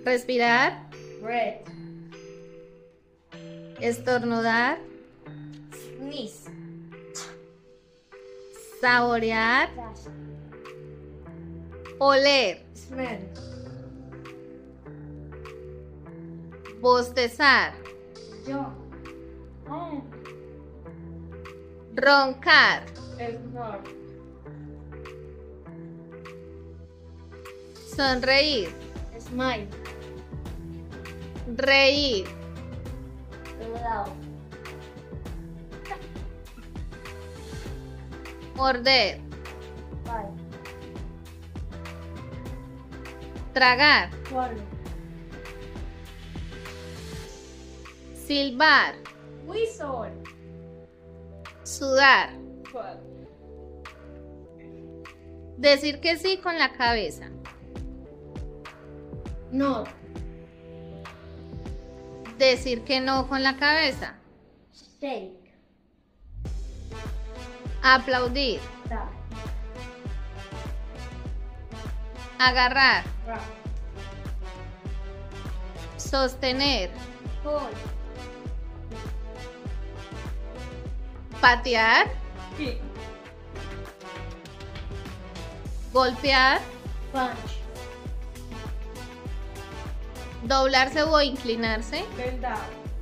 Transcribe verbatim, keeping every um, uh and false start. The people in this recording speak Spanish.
Respirar. Breath. Estornudar. Sneeze. Saborear. Taste. Oler. Smell. Bostezar. Yawn. Oh. Roncar. Snore. Sonreír. Smile. Reír. Loud. Morder. Bite. Tragar. Swallow. Silbar. Whistle. Sudar. Twelve. Decir que sí con la cabeza. No. Decir que no con la cabeza. Shake. Aplaudir. Die. Agarrar. Rock. Sostener. Hold. Patear. Kick. Golpear. Punch. Doblarse o inclinarse. Bend down.